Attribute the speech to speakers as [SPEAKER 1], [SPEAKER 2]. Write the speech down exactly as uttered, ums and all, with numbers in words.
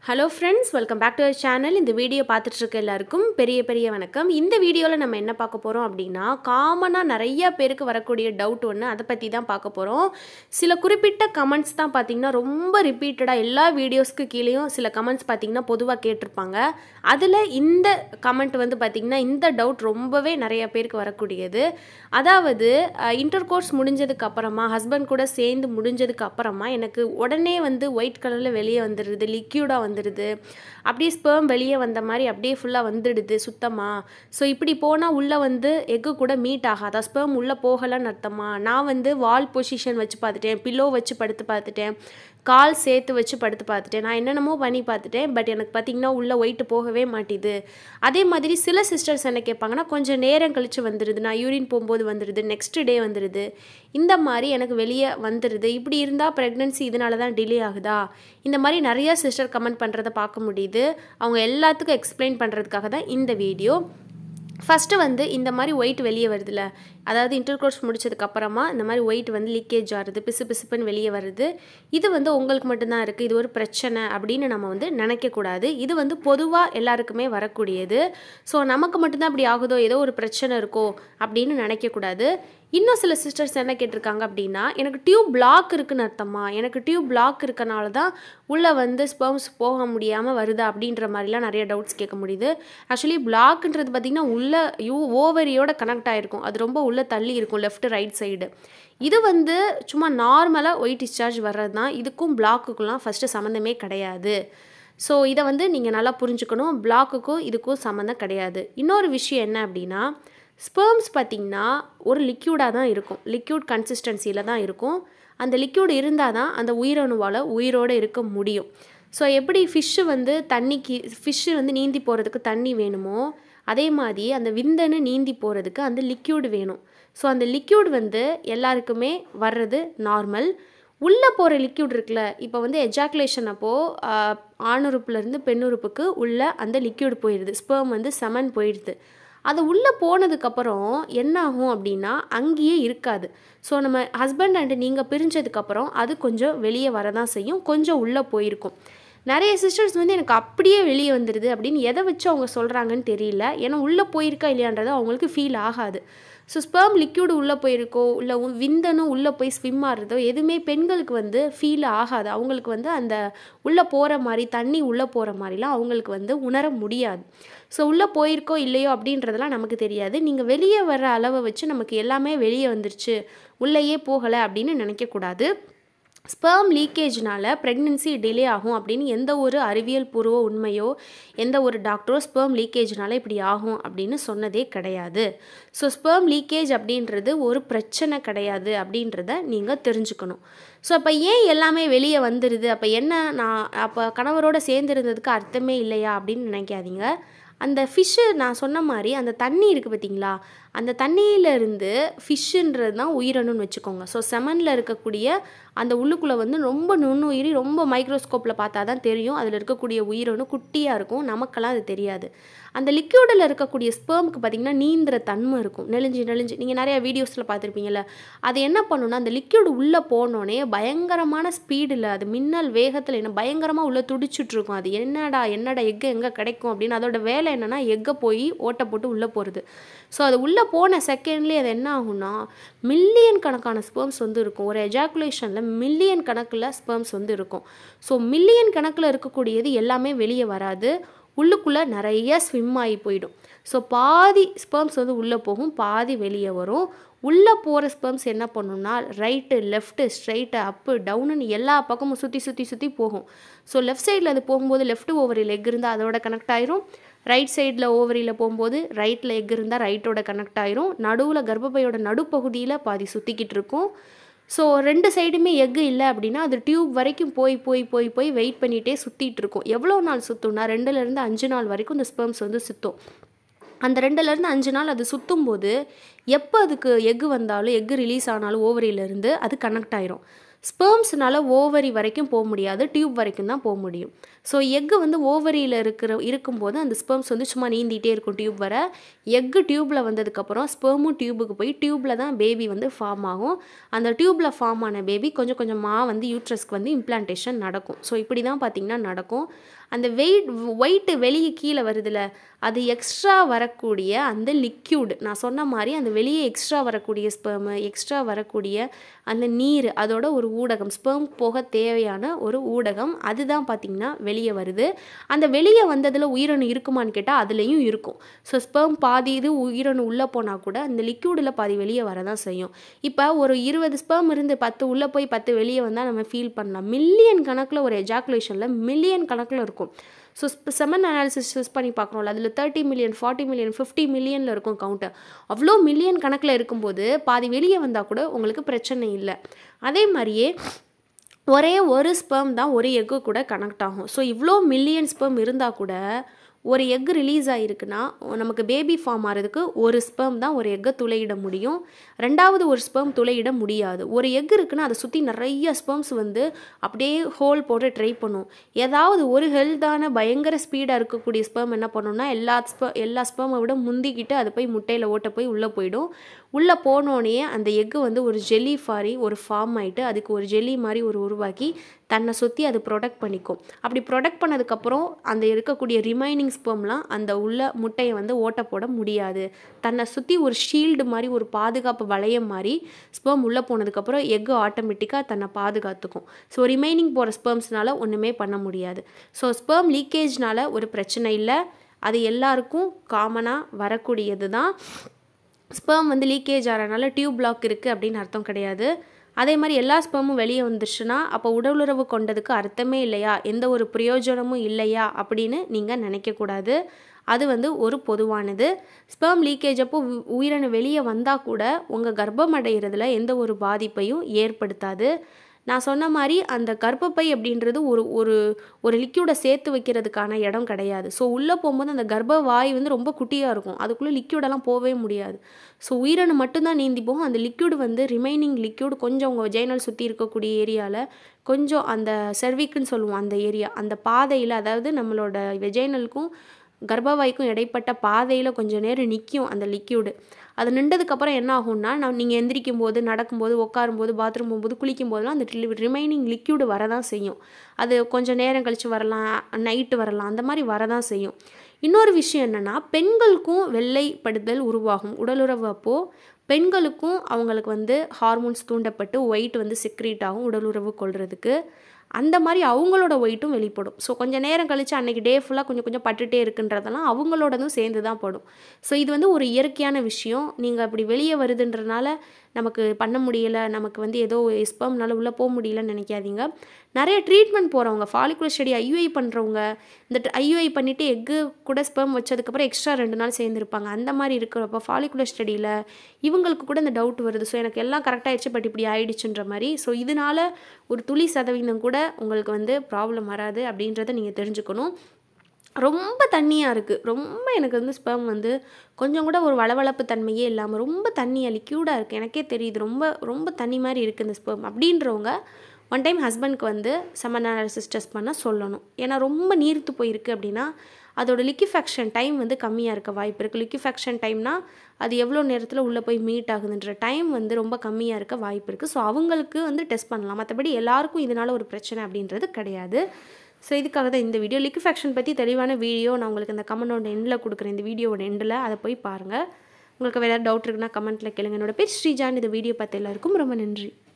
[SPEAKER 1] Hello friends, welcome back to our channel. இந்த video பார்த்துட்டு இருக்க எல்லாருக்கும் பெரிய பெரிய வணக்கம். இந்த வீடியோல நம்ம என்ன பார்க்க போறோம் அப்படினா காமனா நிறைய பேருக்கு வரக்கூடிய டவுட் ஒன்னு அத பத்தி தான் பார்க்க போறோம். சில குறிப்பிட்ட கமெண்ட்ஸ் தான் பாத்தீங்கன்னா ரொம்ப ரிப்பீட்டடா எல்லா வீடியோஸ்க்கு கீழேயும் சில கமெண்ட்ஸ் பாத்தீங்கன்னா பொதுவா கேட்டிருப்பாங்க. அதுல இந்த கமெண்ட் வந்து பாத்தீங்கன்னா இந்த டவுட் ரொம்பவே நிறைய பேருக்கு வரக்கூடியது. அதாவது இன்டர்கோர்ஸ் முடிஞ்சதுக்கு அப்புறமா ஹஸ்பண்ட் கூட சேர்ந்து முடிஞ்சதுக்கு அப்புறமா எனக்கு உடனே வந்து ஒயிட் கலர்ல வெளியே வந்துருது, லிக்விடா வந்துடுது, அப்படியே ஸ்பெர்ம் வெளியே வந்த மாதிரி அப்படியே ஃபுல்லாக வந்துடுது சுத்தமாக. ஸோ இப்படி போனால் உள்ளே வந்து எக்கு கூட மீட் ஆகாதா, ஸ்பெர்ம் உள்ளே போகலன்னு அர்த்தமா? நான் வந்து வால் பொசிஷன் வச்சு பார்த்துட்டேன், பில்லோ வச்சு படுத்து பார்த்துட்டேன், கால் சேர்த்து வச்சு படுத்து பார்த்துட்டேன், நான் என்னென்னமோ பண்ணி பார்த்துட்டேன், பட் எனக்கு பார்த்திங்கன்னா உள்ளே ஒயிட்டு போகவே மாட்டேது. அதே மாதிரி சில சிஸ்டர்ஸ் என்ன கேட்பாங்கன்னா கொஞ்சம் நேரம் கழித்து வந்துடுது, நான் யூரின் போகும்போது வந்துடுது, நெக்ஸ்ட் டே வந்துடுது, இந்த மாதிரி எனக்கு வெளியே வந்துடுது, இப்படி இருந்தால் ப்ரெக்னென்சி இதனால தான் டிலே ஆகுதா? இந்த மாதிரி நிறையா சிஸ்டர் கமெண்ட் பண்ணுறதை பார்க்க முடியுது. அவங்க எல்லாத்துக்கும் எக்ஸ்பிளைன் பண்ணுறதுக்காக தான் இந்த வீடியோ. ஃபஸ்ட்டு வந்து இந்த மாதிரி ஒயிட் வெளியே வருதுல்ல, அதாவது இன்டர்கோர்ஸ் முடிச்சதுக்கப்புறமா இந்த மாதிரி ஒயிட் வந்து லீக்கேஜ் ஆகுது, பிசு பிசுப்புன்னு வெளியே வருது. இது வந்து உங்களுக்கு மட்டும்தான் இருக்குது, இது ஒரு பிரச்சனை அப்படின்னு நம்ம வந்து நினைக்கக்கூடாது. இது வந்து பொதுவாக எல்லாருக்குமே வரக்கூடியது. ஸோ நமக்கு மட்டும்தான் அப்படி ஆகுதோ, ஏதோ ஒரு பிரச்சனை இருக்கோ அப்படின்னு நினைக்கக்கூடாது. இன்னும் சில சிஸ்டர்ஸ் என்ன கேட்டிருக்காங்க அப்படின்னா, எனக்கு டியூப் பிளாக் இருக்குன்னு அர்த்தமா, எனக்கு டியூப் பிளாக் இருக்கனால தான் உள்ளே வந்து ஸ்பெர்ம்ஸ் போக முடியாமல் வருதா அப்படின்ற மாதிரிலாம் நிறைய டவுட்ஸ் கேட்க முடியுது. ஆக்சுவலி பிளாக்ன்றது பார்த்திங்கன்னா உள்ளே யூ ஓவரியோட கனெக்ட் ஆகிருக்கும், அது ரொம்ப உள்ளே தள்ளி இருக்கும் லெஃப்ட் ரைட் சைடு. இது வந்து சும்மா நார்மலாக ஒயிட் டிஸ்சார்ஜ் வர்றது தான், இதுக்கும் பிளாக்குக்குலாம் ஃபஸ்ட்டு சம்மந்தமே கிடையாது. ஸோ இதை வந்து நீங்கள் நல்லா புரிஞ்சுக்கணும், பிளாக்குக்கும் இதுக்கும் சம்மந்தம் கிடையாது. இன்னொரு விஷயம் என்ன அப்படின்னா, ஸ்பெர்ம்ஸ் பார்த்திங்கன்னா ஒரு லிக்யூடாக தான் இருக்கும், லிக்யூட் கன்சிஸ்டன்சியில் தான் இருக்கும். அந்த லிக்யூட் இருந்தால் தான் அந்த உயிரணுவால் உயிரோடு இருக்க முடியும். ஸோ எப்படி ஃபிஷ்ஷு வந்து தண்ணிக்கு ஃபிஷ்ஷு வந்து நீந்தி போகிறதுக்கு தண்ணி வேணுமோ, அதே மாதிரி அந்த விந்தணு நீந்தி போகிறதுக்கு அந்த லிக்யூடு வேணும். ஸோ அந்த லிக்யூட் வந்து எல்லாருக்குமே வர்றது நார்மல். உள்ளே போகிற லிக்யூட் இருக்குல்ல, இப்போ வந்து எஜாக்குலேஷன் அப்போது ஆணுறுப்புலேருந்து பெண்ணுறுப்புக்கு உள்ளே அந்த லிக்யூட் போயிடுது, ஸ்பெர்ம் வந்து செமன் போயிடுது. அது உள்ளே போனதுக்கப்புறம் என்ன ஆகும் அப்படின்னா அங்கேயே இருக்காது. ஸோ நம்ம ஹஸ்பண்ட் அண்டு நீங்கள் பிரிஞ்சதுக்கப்புறம் அது கொஞ்சம் வெளியே வரதான் செய்யும், கொஞ்சம் உள்ளே போயிருக்கும். நிறைய சிஸ்டர்ஸ் வந்து எனக்கு அப்படியே வெளியே வந்துடுது அப்படின்னு எதை வச்சு அவங்க சொல்கிறாங்கன்னு தெரியல. ஏன்னா உள்ளே போயிருக்கா இல்லையான்றது அவங்களுக்கு ஃபீல் ஆகாது. ஸோ ஸ்பெர்ம் லிக்யூடு உள்ளே போயிருக்கோ இல்லை விந்தனும் உள்ளே போய் ஸ்விம் ஆடுறதோ எதுவுமே பெண்களுக்கு வந்து ஃபீல் ஆகாது. அவங்களுக்கு வந்து அந்த உள்ளே போகிற மாதிரி தண்ணி உள்ளே போகிற மாதிரிலாம் அவங்களுக்கு வந்து உணர முடியாது. ஸோ உள்ளே போயிருக்கோ இல்லையோ அப்படின்றதெல்லாம் நமக்கு தெரியாது. நீங்கள் வெளியே வர்ற அளவை வச்சு நமக்கு எல்லாமே வெளியே வந்துருச்சு, உள்ளேயே போகலை அப்படின்னு நினைக்கக்கூடாது. ஸ்பெர்ம் லீக்கேஜ்னால் ப்ரெக்னென்சி டிலே ஆகும் அப்படின்னு எந்த ஒரு அறிவியல் பூர்வ உண்மையோ எந்த ஒரு டாக்டரோ ஸ்பெர்ம் லீக்கேஜ்னால இப்படி ஆகும் அப்படின்னு சொன்னதே கிடையாது. ஸோ ஸ்பெர்ம் லீக்கேஜ் அப்படின்றது ஒரு பிரச்சனை கிடையாது அப்படின்றத நீங்கள் தெரிஞ்சுக்கணும். ஸோ அப்போ ஏன் எல்லாமே வெளியே வந்துடுது, அப்போ என்ன நான் அப்போ கணவரோடு சேர்ந்துருந்ததுக்கு அர்த்தமே இல்லையா அப்படின்னு நினைக்காதீங்க. அந்த ஃபிஷ்ஷு நான் சொன்ன மாதிரி அந்த தண்ணி இருக்குது பார்த்திங்களா, அந்த தண்ணியிலேருந்து ஃபிஷ்ஷுன்றது தான் உயிரணுன்னு வச்சுக்கோங்க. ஸோ செமனில் இருக்கக்கூடிய அந்த உள்ளுக்குள்ளே வந்து ரொம்ப நுண்ணுயிரி, ரொம்ப மைக்ரோஸ்கோப்பில் பார்த்தா தான் தெரியும், அதில் இருக்கக்கூடிய உயிரணு குட்டியாக இருக்கும், நமக்கெல்லாம் அது தெரியாது. அந்த லிக்யூடில் இருக்கக்கூடிய ஸ்பெர்முக்கு பார்த்திங்கன்னா நீந்துற தன்மை இருக்கும், நெளிஞ்சு நெளிஞ்சு நீங்கள் நிறையா வீடியோஸில் பார்த்துருப்பீங்கள்ல. அது என்ன பண்ணுன்னா அந்த லிக்யூடு உள்ளே போனோடனே பயங்கரமான ஸ்பீடில் அது மின்னல் வேகத்தில் என்ன பயங்கரமாக உள்ளே துடிச்சிட்ருக்கும். அது என்னடா என்னடா எக்கு எங்கே கிடைக்கும் அப்படின்னு அதோட வேலை என்னென்னா எக்கை போய் ஓட்டை போட்டு உள்ளே போகிறது. ஸோ அது உள்ளே போன செகண்ட்லேயே அது என்ன ஆகும்னா மில்லியன் கணக்கான ஸ்பெர்ம்ஸ் வந்து இருக்கும். ஒரு எஜாக்குலேஷனில் மில்லியன் கணக்கில் ஸ்பெர்ம்ஸ் வந்து இருக்கும். ஸோ மில்லியன் கணக்கில் இருக்கக்கூடியது எல்லாமே வெளியே வராது, உள்ளுக்குள்ளே நிறைய ஸ்விம் ஆகி போயிடும். ஸோ பாதி ஸ்பெர்ம்ஸ் வந்து உள்ளே போகும், பாதி வெளியே வரும். உள்ளே போகிற ஸ்பெர்ம்ஸ் என்ன பண்ணுன்னா ரைட்டு லெஃப்ட்டு ஸ்ட்ரைட்டு அப்பு டவுனுன்னு எல்லா பக்கமும் சுற்றி சுற்றி சுற்றி போகும். ஸோ லெஃப்ட் சைடில் அது போகும்போது லெஃப்ட் ஓவரியில் எக் இருந்தால் அதோட கனெக்ட் ஆயிரும், ரைட் சைடில் ஓவரியில் போகும்போது ரைட்டில் எக் இருந்தால் ரைட்டோட கனெக்ட் ஆயிரும், நடுவில் கர்ப்பப்பையோட நடுப்பகுதியில் பாதி சுற்றிக்கிட்டு இருக்கும். ஸோ ரெண்டு சைடுமே எக்கு இல்லை அப்படின்னா அது டியூப் வரைக்கும் போய் போய் போய் போய் வெயிட் பண்ணிகிட்டே சுற்றிட்டு இருக்கும். எவ்வளோ நாள் சுற்றும்னா ரெண்டுலேருந்து அஞ்சு நாள் வரைக்கும் இந்த ஸ்பெர்ம்ஸ் வந்து சுற்றும். அந்த ரெண்டுலேருந்து அஞ்சு நாள் அது சுற்றும் போது எப்போ அதுக்கு எக்கு வந்தாலும் எக்கு ரிலீஸ் ஆனாலும் ஓவரியிலேருந்து அது கனெக்ட் ஆயிரும். ஸ்பெர்ம்ஸ்னால ஓவரி வரைக்கும் போக முடியாது, டியூப் வரைக்கும் தான் போக முடியும். ஸோ எக்கு வந்து ஓவரியில் இருக்கிற இருக்கும்போது அந்த ஸ்பெர்ம்ஸ் வந்து சும்மா நீந்திகிட்டே இருக்கும் டியூப் வர. எக்கு டியூப்பில் வந்ததுக்கப்புறம் ஸ்பெர்மும் டியூபுக்கு போய் டியூப்பில் தான் பேபி வந்து ஃபார்ம் ஆகும். அந்த டியூப்பில் ஃபார்ம் ஆன பேபி கொஞ்சம் கொஞ்சமாக வந்து யூட்ரஸ்க்கு வந்து இம்ப்ளான்டேஷன் நடக்கும். ஸோ இப்படி தான் பார்த்திங்கன்னா நடக்கும். அந்த வெயிட் ஒயிட்டு வெளியே கீழே வருதுல, அது எக்ஸ்ட்ரா வரக்கூடிய அந்த லிக்யூடு, நான் சொன்ன மாதிரி அந்த வெளியே எக்ஸ்ட்ரா வரக்கூடிய ஸ்பெர்மு, எக்ஸ்ட்ரா வரக்கூடிய அந்த நீர், அதோட ஒரு ஊடகம், ஸ்பெர்ம் போக தேவையான ஒரு ஊடகம், அதுதான் பார்த்திங்கன்னா வெளியே வருது. அந்த வெளியே வந்ததில் உயிரணு இருக்குமான்னு கேட்டால் அதுலேயும் இருக்கும். ஸோ ஸ்பெர்ம் பாதி இது உயிரணு உள்ளே போனால் கூட அந்த லிக்யூடில் பாதி வெளியே வர தான் செய்யும். இப்போ ஒரு இருபது ஸ்பெர்ம் இருந்து பத்து உள்ளே போய் பத்து வெளியே வந்தால் நம்ம ஃபீல் பண்ணலாம். மில்லியன் கணக்கில் ஒரு எஜாக்குலேஷனில் மில்லியன் கணக்கில் இருக்கும். ஸோ செமன் அனாலிசிஸ் டெஸ்ட் பண்ணி பார்க்குறோம்ல, அதில் thirty million forty million fifty மில்லியனில் இருக்கும் கவுண்ட்டு. அவ்வளோ மில்லியன் கணக்கில் இருக்கும்போது பாதி வெளியே வந்தால் கூட உங்களுக்கு பிரச்சனை இல்லை. அதே மாதிரியே ஒரே ஒரு ஸ்பெர்ம் தான் ஒரு எக்கு கூட கனெக்ட் ஆகும். ஸோ இவ்வளோ மில்லியன் ஸ்பெர்ம் இருந்தால் கூட ஒரு எக் ரிலீஸ் ஆகிருக்குன்னா நமக்கு பேபி ஃபார்ம் ஆகிறதுக்கு ஒரு ஸ்பெர்ம் தான் ஒரு எக்கை துளையிட முடியும். ரெண்டாவது ஒரு ஸ்பெர்ம் துளையிட முடியாது. ஒரு எக் இருக்குன்னா அதை சுற்றி நிறைய ஸ்பெர்ம்ஸ் வந்து அப்படியே ஹோல் போட்டு ட்ரை பண்ணும். ஏதாவது ஒரு ஹெல்த்தான பயங்கர ஸ்பீடாக இருக்கக்கூடிய ஸ்பெர்ம் என்ன பண்ணணும்னா எல்லா ஸ்பெ எல்லா ஸ்பெர்மை விட முந்திக்கிட்டு அது போய் முட்டையில் ஓட்ட போய் உள்ளே போயிடும். உள்ளே போனோடனே அந்த எக்கு வந்து ஒரு ஜெல்லி ஃபாரி ஒரு ஃபார்ம் ஆகிட்டு அதுக்கு ஒரு ஜெல்லி மாதிரி ஒரு உருவாக்கி தன்னை சுற்றி அது ப்ரொடக்ட் பண்ணிக்கும். அப்படி ப்ரொடக்ட் பண்ணதுக்கப்புறம் அந்த இருக்கக்கூடிய ரிமைனிங் ஸ்பெர்ம்லாம் அந்த உள்ள முட்டையை வந்து ஓட்ட போட முடியாது. தன்னை சுற்றி ஒரு ஷீல்டு மாதிரி ஒரு பாதுகாப்பு வளையம் மாதிரி ஸ்பெர்ம் உள்ளே போனதுக்கப்புறம் எக்கு ஆட்டோமேட்டிக்காக தன்னை பாதுகாத்துக்கும். ஸோ ரிமைனிங் போகிற ஸ்பெர்ம்ஸ்னால ஒன்றுமே பண்ண முடியாது. ஸோ ஸ்பெர்ம் லீக்கேஜ்னால ஒரு பிரச்சனை இல்லை, அது எல்லாருக்கும் காமனாக வரக்கூடியது தான். ஸ்பெர்ம் வந்து லீக்கேஜ் ஆகிறனால டியூப் பிளாக் இருக்குது அப்படின்னு அர்த்தம் கிடையாது. அதே மாதிரி எல்லா ஸ்பெர்மும் வெளியே வந்துருச்சுன்னா அப்போ உடலுறவு கொண்டதுக்கு அர்த்தமே இல்லையா, எந்த ஒரு பிரயோஜனமும் இல்லையா அப்படின்னு நீங்கள் நினைக்கக்கூடாது. அது வந்து ஒரு பொதுவானது. ஸ்பெர்ம் லீக்கேஜ் அப்போ உயிரணு வெளியே வந்தால் கூட உங்கள் கர்ப்பம் அடைகிறதுல எந்த ஒரு பாதிப்பையும் ஏற்படுத்தாது. நான் சொன்ன மாதிரி அந்த கர்ப்பப்பை அப்படின்றது ஒரு ஒரு ஒரு லிக்யூடை சேர்த்து வைக்கிறதுக்கான இடம் கிடையாது. ஸோ உள்ளே போகும்போது அந்த கர்ப்ப வாய் வந்து ரொம்ப குட்டியாக இருக்கும், அதுக்குள்ளே லிக்யூடெல்லாம் போகவே முடியாது. ஸோ உயிரணு மட்டும்தான் நீந்தி போகும். அந்த லிக்யூடு வந்து ரிமைனிங் லிக்யூடு கொஞ்சம் உங்கள் வெஜைனல் சுற்றி இருக்கக்கூடிய ஏரியாவில் கொஞ்சம் அந்த செர்விக்குன்னு சொல்லுவோம் அந்த ஏரியா, அந்த பாதையில், அதாவது நம்மளோட வெஜைனலுக்கும் கர்ப்பவாய்க்கும் இடைப்பட்ட பாதையில் கொஞ்சம் நேரம் நிற்கும் அந்த லிக்யூடு. அது நின்றதுக்கப்புறம் என்ன ஆகும்னா, நான் நீங்கள் எந்திரிக்கும் போது, நடக்கும்போது, உட்காரும்போது, பாத்ரூம் போகும்போது, குளிக்கும் போதெல்லாம் அந்த ரிமைனிங் லிக்யூடு வரதான் செய்யும். அது கொஞ்சம் நேரம் கழித்து வரலாம், நைட்டு வரலாம், அந்த மாதிரி வரதான் செய்யும். இன்னொரு விஷயம் என்னென்னா, பெண்களுக்கும் வெள்ளைப்படுதல் உருவாகும் உடலுறவு அப்போது. பெண்களுக்கும் அவங்களுக்கு வந்து ஹார்மோன்ஸ் தூண்டப்பட்டு ஒயிட் வந்து செக்ரீட் ஆகும் உடலுறவு கொள்றதுக்கு. அந்த மாதிரி அவங்களோட ஒயிட்டும் வெளிப்படும். ஸோ கொஞ்சம் நேரம் கழித்து அன்றைக்கி டே ஃபுல்லாக கொஞ்சம் கொஞ்சம் பட்டுட்டே இருக்குன்றதெல்லாம் அவங்களோடதும் சேர்ந்து தான் படும். ஸோ இது வந்து ஒரு இயற்கையான விஷயம். நீங்கள் அப்படி வெளியே வருதுன்றனால நமக்கு பண்ண முடியலை, நமக்கு வந்து ஏதோ ஸ்பெர்ம்னால உள்ளே போக முடியலன்னு நினைக்காதீங்க. நிறைய ட்ரீட்மெண்ட் போகிறவங்க, ஃபாலிகுலர் ஸ்டடி ஐயுஐ பண்ணுறவங்க, இந்த ஐயுஐ பண்ணிவிட்டு எக்கு கூட ஸ்பெர்ம் வச்சதுக்கப்புறம் எக்ஸ்ட்ரா ரெண்டு நாள் சேர்ந்துருப்பாங்க. அந்த மாதிரி இருக்கிறப்ப ஃபாலிகுலர் ஸ்டடியில் இவங்களுக்கு கூட இந்த டவுட் வருது. ஸோ எனக்கு எல்லாம் கரெக்டாகிடுச்சு, பட் இப்படி ஆயிடுச்சுன்ற மாதிரி. ஸோ இதனால் ஒரு துளி சதவீதம் கூட உங்களுக்கு வந்து ப்ராப்ளம் வராது அப்படின்றத நீங்கள் தெரிஞ்சுக்கணும். ரொம்ப தண்ணியாக இருக்குது, ரொம்ப எனக்கு வந்து ஸ்பெர்ம் வந்து கொஞ்சம் கூட ஒரு வளவளப்பு தன்மையே இல்லாமல் ரொம்ப தண்ணியாக லிக்யூடாக இருக்குது, எனக்கே தெரியுது, ரொம்ப ரொம்ப தண்ணி மாதிரி இருக்குது இந்த ஸ்பெர்ம் அப்படின்றவங்க ஒன் டைம் ஹஸ்பண்ட்க்கு வந்து செமன் அனாலிசிஸ் டெஸ்ட் பண்ண சொல்லணும். ஏன்னா ரொம்ப நீர்த்து போயிருக்கு அப்படின்னா அதோட லிக்விஃபேக்ஷன் டைம் வந்து கம்மியாக இருக்க வாய்ப்பு இருக்குது. லிக்விஃபேக்ஷன் டைம்னா அது எவ்வளோ நேரத்தில் உள்ளே போய் மீட் ஆகுதுன்ற டைம் வந்து ரொம்ப கம்மியாக இருக்க வாய்ப்பு இருக்குது. ஸோ அவங்களுக்கு வந்து டெஸ்ட் பண்ணலாம். மற்றபடி எல்லாருக்கும் இதனால் ஒரு பிரச்சனை அப்படின்றது கிடையாது. ஸோ இதுக்காக தான் இந்த வீடியோ. லிக்விஃபேக்ஷன் பற்றி தெளிவான வீடியோ நான் உங்களுக்கு இந்த கமெண்டோட எண்டில் கொடுக்குறேன், இந்த வீடியோட எண்டில், அதை போய் பாருங்கள். உங்களுக்கு வேறு ஏதாவது டவுட் இருக்குன்னா கமெண்ட்டில் கேளுங்க. என்னோட பேர் ஸ்ரீஜான். இந்த வீடியோ பார்த்து எல்லாருக்கும் ரொம்ப நன்றி.